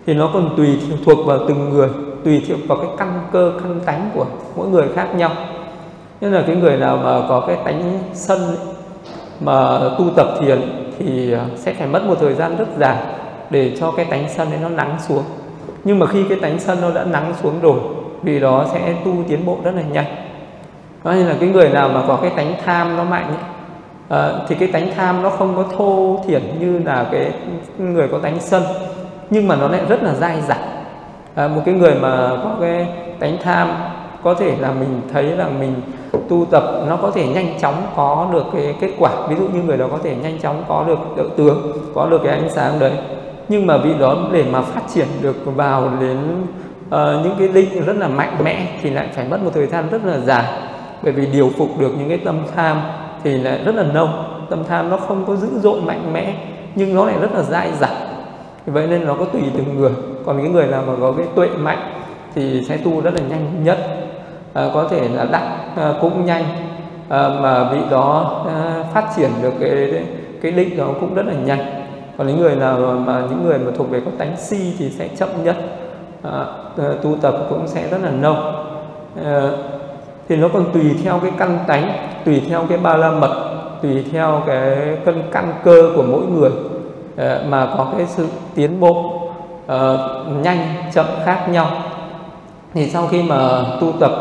thì nó còn tùy thuộc vào từng người, tùy thuộc vào cái căn cơ căn tánh của mỗi người khác nhau. Nên là cái người nào mà có cái tánh sân ấy, mà tu tập thiền thì sẽ phải mất một thời gian rất dài để cho cái tánh sân ấy nó lắng xuống. Nhưng mà khi cái tánh sân nó đã lắng xuống rồi, vì đó sẽ tu tiến bộ rất là nhanh. Đó nên là cái người nào mà có cái tánh tham nó mạnh ấy, thì cái tánh tham nó không có thô thiển như là cái người có tánh sân, nhưng mà nó lại rất là dai dẳng. Một cái người mà có cái tánh tham, có thể là mình thấy là mình tu tập nó có thể nhanh chóng có được cái kết quả. Ví dụ như người đó có thể nhanh chóng có được tự tướng, có được cái ánh sáng đấy. Nhưng mà vì đó để mà phát triển được vào đến những cái định rất là mạnh mẽ thì lại phải mất một thời gian rất là dài. Bởi vì điều phục được những cái tâm tham thì lại rất là lâu. Tâm tham nó không có dữ dội mạnh mẽ, nhưng nó lại rất là dai dẳng. Vậy nên nó có tùy từng người. Còn cái người nào mà có cái tuệ mạnh thì sẽ tu rất là nhanh nhất, có thể là đắc cũng nhanh, mà vị đó phát triển được cái định đó cũng rất là nhanh. Còn những người nào mà những người mà thuộc về có tánh si thì sẽ chậm nhất, tu tập cũng sẽ rất là lâu. Thì nó còn tùy theo cái căn tánh, tùy theo cái ba la mật, tùy theo cái căn cơ của mỗi người mà có cái sự tiến bộ nhanh chậm khác nhau. Thì sau khi mà tu tập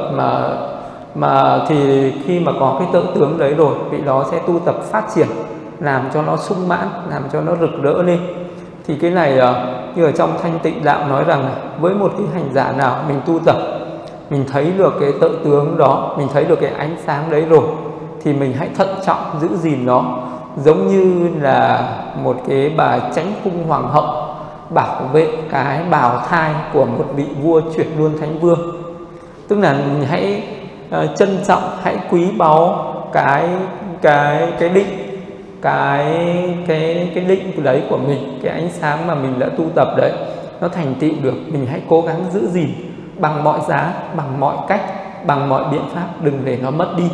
thì khi mà có cái tự tướng đấy rồi, vị đó sẽ tu tập phát triển, làm cho nó sung mãn, làm cho nó rực rỡ lên. Thì cái này như ở trong Thanh Tịnh Đạo nói rằng với một cái hành giả nào mình tu tập, mình thấy được cái tự tướng đó, mình thấy được cái ánh sáng đấy rồi, thì mình hãy thận trọng giữ gìn nó, giống như là một cái bà chánh cung hoàng hậu bảo vệ cái bào thai của một vị vua chuyển luân thánh vương. Tức là mình hãy trân trọng, hãy quý báu cái định, cái định đấy của mình, cái ánh sáng mà mình đã tu tập đấy, nó thành tựu được, mình hãy cố gắng giữ gìn bằng mọi giá, bằng mọi cách, bằng mọi biện pháp, đừng để nó mất đi.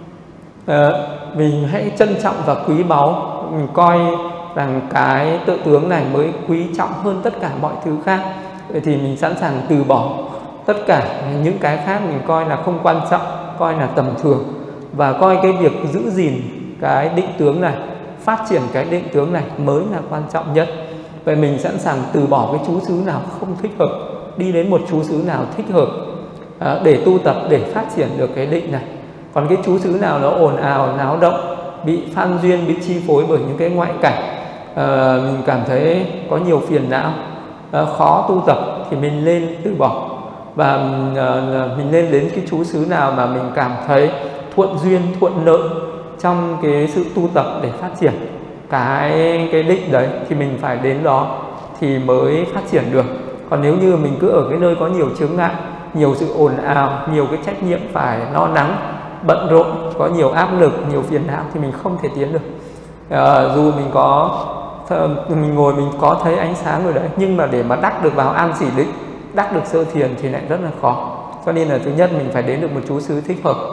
Mình hãy trân trọng và quý báu, mình coi rằng cái tự tướng này mới quý trọng hơn tất cả mọi thứ khác. Vậy thì mình sẵn sàng từ bỏ tất cả những cái khác mình coi là không quan trọng, coi là tầm thường, và coi cái việc giữ gìn cái định tướng này, phát triển cái định tướng này mới là quan trọng nhất. Vậy mình sẵn sàng từ bỏ cái chú xứ nào không thích hợp, đi đến một chú xứ nào thích hợp để tu tập, để phát triển được cái định này. Còn cái chú xứ nào nó ồn ào, náo động, bị phan duyên, bị chi phối bởi những cái ngoại cảnh, mình cảm thấy có nhiều phiền não, khó tu tập, thì mình nên từ bỏ. Và mình nên đến cái chú xứ nào mà mình cảm thấy thuận duyên, thuận lợi trong cái sự tu tập để phát triển cái định đấy, thì mình phải đến đó thì mới phát triển được. Còn nếu như mình cứ ở cái nơi có nhiều chướng ngại, nhiều sự ồn ào, nhiều cái trách nhiệm phải lo lắng, bận rộn, có nhiều áp lực, nhiều phiền não, thì mình không thể tiến được. Dù mình ngồi mình có thấy ánh sáng rồi đấy, nhưng mà để mà đắc được vào an sĩ định, đắc được sơ thiền thì lại rất là khó. Cho nên là thứ nhất mình phải đến được một chú xứ thích hợp.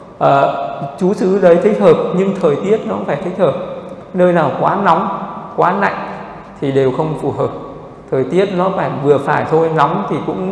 Chú xứ đấy thích hợp nhưng thời tiết nó cũng phải thích hợp. Nơi nào quá nóng, quá lạnh thì đều không phù hợp. Thời tiết nó phải vừa phải thôi, nóng thì cũng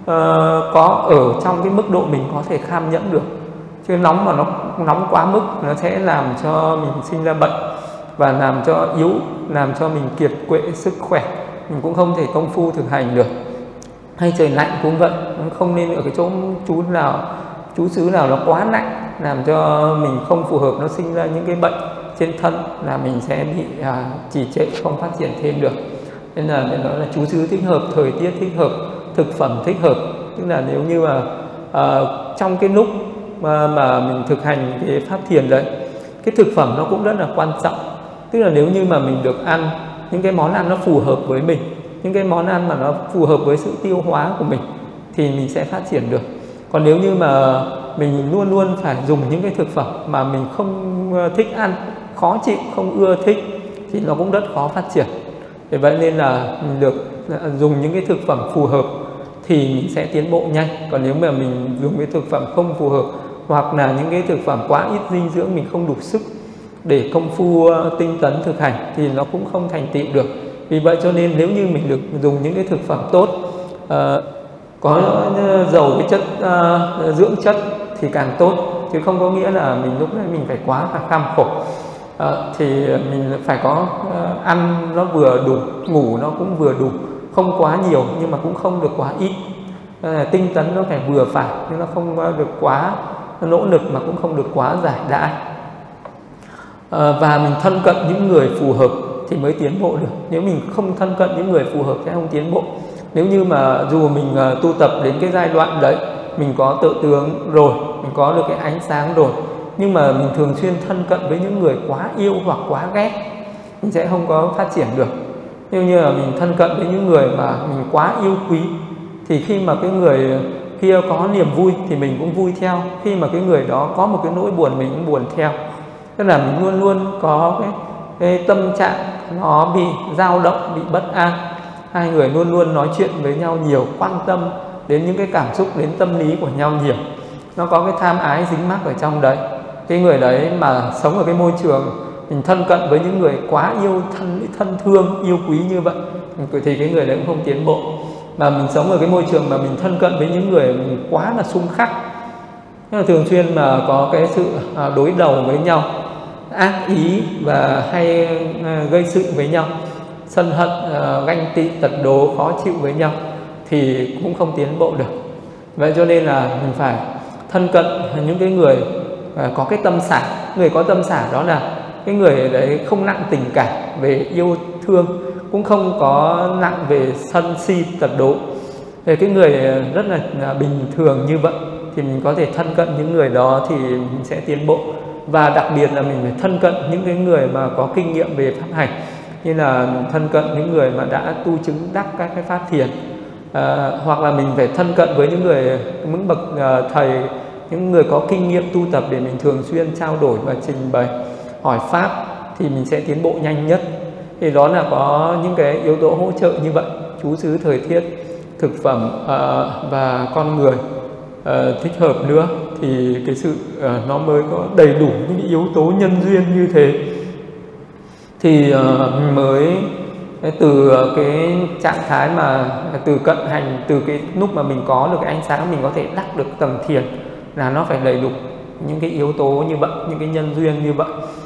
có ở trong cái mức độ mình có thể kham nhẫn được. Chứ nóng mà nó nóng quá mức nó sẽ làm cho mình sinh ra bệnh và làm cho yếu, làm cho mình kiệt quệ sức khỏe, mình cũng không thể công phu thực hành được. Hay trời lạnh cũng vậy, không nên ở cái chỗ chú xứ nào nó quá lạnh, làm cho mình không phù hợp, nó sinh ra những cái bệnh trên thân, là mình sẽ bị trì trệ, không phát triển thêm được. Nên là nó là chú xứ thích hợp, thời tiết thích hợp, thực phẩm thích hợp. Tức là nếu như mà trong cái lúc mà mình thực hành cái pháp thiền đấy, cái thực phẩm nó cũng rất là quan trọng. Tức là nếu như mà mình được ăn những cái món ăn nó phù hợp với mình, những cái món ăn mà nó phù hợp với sự tiêu hóa của mình, thì mình sẽ phát triển được. Còn nếu như mà mình luôn luôn phải dùng những cái thực phẩm mà mình không thích ăn, khó chịu, không ưa thích, thì nó cũng rất khó phát triển. Vì vậy nên là mình được dùng những cái thực phẩm phù hợp thì mình sẽ tiến bộ nhanh. Còn nếu mà mình dùng cái thực phẩm không phù hợp, hoặc là những cái thực phẩm quá ít dinh dưỡng, mình không đủ sức để công phu tinh tấn thực hành, thì nó cũng không thành tựu được. Vì vậy cho nên nếu như mình được dùng những cái thực phẩm tốt, có giàu cái chất dưỡng chất thì càng tốt, chứ không có nghĩa là mình lúc đấy mình phải quá là kham khổ. Thì mình phải có ăn nó vừa đủ, ngủ nó cũng vừa đủ, không quá nhiều nhưng mà cũng không được quá ít. Tinh tấn nó phải vừa phải, nhưng nó không được quá nỗ lực mà cũng không được quá giải đãi. Và mình thân cận những người phù hợp thì mới tiến bộ được. Nếu mình không thân cận những người phù hợp sẽ không tiến bộ. Nếu như mà dù mình tu tập đến cái giai đoạn đấy, mình có tự tướng rồi, mình có được cái ánh sáng rồi, nhưng mà mình thường xuyên thân cận với những người quá yêu hoặc quá ghét, mình sẽ không có phát triển được. Nếu như là mình thân cận với những người mà mình quá yêu quý, thì khi mà cái người kia có niềm vui thì mình cũng vui theo, khi mà cái người đó có một cái nỗi buồn mình cũng buồn theo. Tức là mình luôn luôn có cái tâm trạng nó bị dao động, bị bất an. Hai người luôn luôn nói chuyện với nhau nhiều, quan tâm đến những cái cảm xúc, đến tâm lý của nhau nhiều. Nó có cái tham ái dính mắc ở trong đấy. Cái người đấy mà sống ở cái môi trường mình thân cận với những người quá yêu thân thương, yêu quý như vậy, thì cái người đấy cũng không tiến bộ. Mà mình sống ở cái môi trường mà mình thân cận với những người mình quá là xung khắc, thường xuyên mà có cái sự đối đầu với nhau, ác ý và hay gây sự với nhau, sân hận, ganh tị, tật đố, khó chịu với nhau, thì cũng không tiến bộ được. Vậy cho nên là mình phải thân cận những cái người có cái tâm xả. Người có tâm xả đó là cái người đấy không nặng tình cảm về yêu thương, cũng không có nặng về sân si tật đố. Về cái người rất là bình thường như vậy thì mình có thể thân cận những người đó thì mình sẽ tiến bộ. Và đặc biệt là mình phải thân cận những cái người mà có kinh nghiệm về pháp hành, như là thân cận những người mà đã tu chứng đắc các cái pháp thiền, hoặc là mình phải thân cận với những người những bậc thầy, những người có kinh nghiệm tu tập để mình thường xuyên trao đổi và trình bày hỏi pháp thì mình sẽ tiến bộ nhanh nhất. Thì đó là có những cái yếu tố hỗ trợ như vậy: trú xứ, thời tiết, thực phẩm và con người thích hợp nữa, thì cái sự nó mới có đầy đủ những yếu tố nhân duyên như thế, thì mới từ cái trạng thái mà từ cận hành, từ cái lúc mà mình có được cái ánh sáng, mình có thể đắc được tầng thiền, là nó phải đầy đủ những cái yếu tố như vậy, những cái nhân duyên như vậy.